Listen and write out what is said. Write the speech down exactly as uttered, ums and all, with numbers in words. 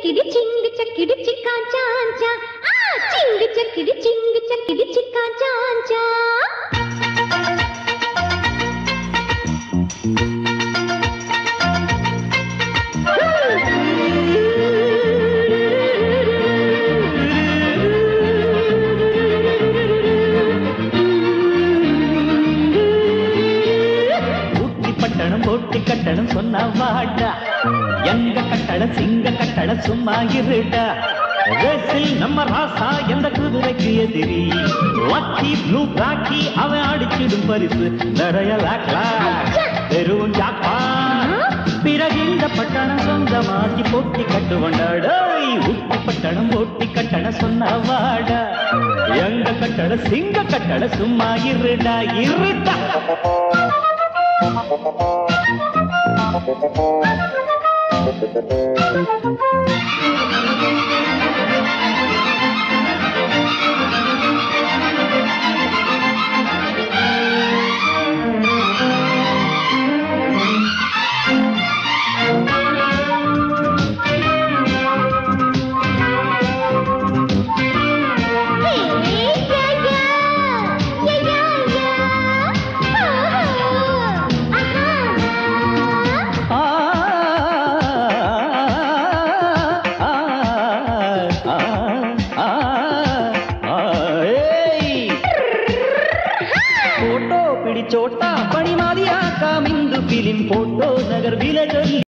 चक्किड़ी चिंग चक्किड़ी चिक्का चांचा आ चिंग चक्किड़ी चिंग चक्किड़ी चिक्का चांचा போட்டி கட்டணம் சொன்ன வாடா எங்க கட்டட சிங்க கட்டட சும்மா இருடா ரேசில் நம்ம ராசா எந்த குதிரைக்கு எதிரி லக்கி ப்ளூ பிளாக்கி அவன் அடிச்சிடும் பரிசு நிறைய லாக்லா பெரும் ஜாப்பா பிறகு இந்த பட்டணம் சொந்தமாக்கி போட்டி கட்டு வந்தாடா உப்பு பட்டணம் போட்டி கட்டணம் சொன்ன வாடா எங்க கட்டட சிங்க கட்டட சும்மா இருடா இருடா छोटा बड़ी मारिया का मिंदु फिल्म फोटो नगर विलेज